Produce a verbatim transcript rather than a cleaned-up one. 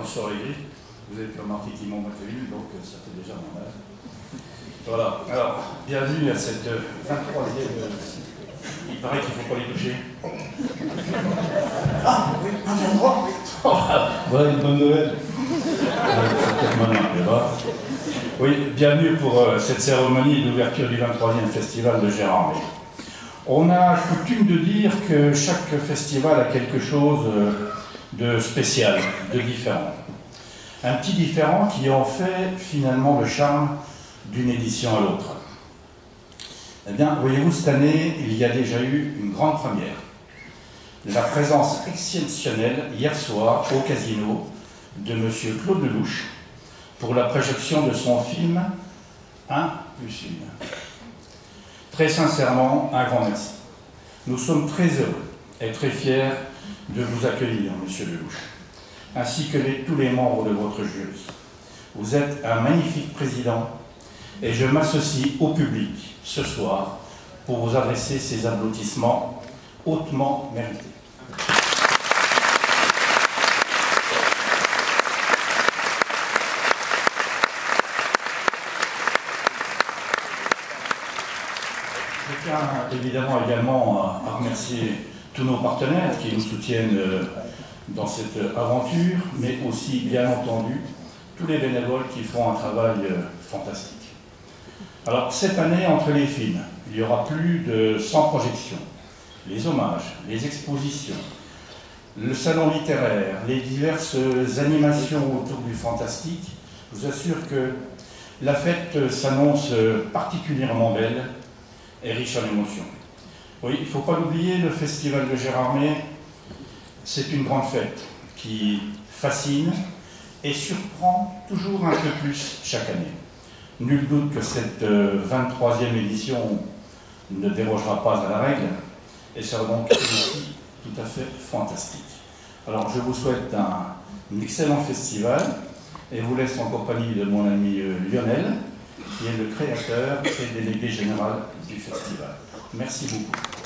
sur les griffes. Vous avez pu remarquer qu'ils m'ont battu une, donc ça fait déjà mon âge. Voilà. Alors, bienvenue à cette vingt-troisième. Il paraît qu'il ne faut pas les toucher. Ah, oui, un endroit, oui. Voilà une bonne nouvelle. C'est peut-être maintenant, là-bas. Oui, bienvenue pour euh, cette cérémonie d'ouverture du vingt-troisième Festival de Gérardmer. On a coutume de dire que chaque festival a quelque chose de spécial, de différent. Un petit différent qui en fait finalement le charme d'une édition à l'autre. Eh bien, voyez-vous, cette année, il y a déjà eu une grande première. La présence exceptionnelle, hier soir, au Casino, de M. Claude Lelouch, pour la projection de son film un plus une. Très sincèrement, un grand merci. Nous sommes très heureux et très fiers de vous accueillir, M. Lelouch, ainsi que les, tous les membres de votre jury. Vous êtes un magnifique président et je m'associe au public ce soir pour vous adresser ces applaudissements hautement mérités. Je tiens évidemment également à remercier tous nos partenaires qui nous soutiennent dans cette aventure, mais aussi, bien entendu, tous les bénévoles qui font un travail fantastique. Alors, cette année, entre les films, il y aura plus de cent projections, les hommages, les expositions, le salon littéraire, les diverses animations autour du fantastique. Je vous assure que la fête s'annonce particulièrement belle et riche en émotions. Oui, il ne faut pas l'oublier, le Festival de Gérardmer, c'est une grande fête qui fascine et surprend toujours un peu plus chaque année. Nul doute que cette vingt-troisième édition ne dérogera pas à la règle et sera donc aussi tout à fait fantastique. Alors je vous souhaite un, un excellent festival et vous laisse en compagnie de mon ami Lionel, qui est le créateur et délégué général du festival. Merci beaucoup.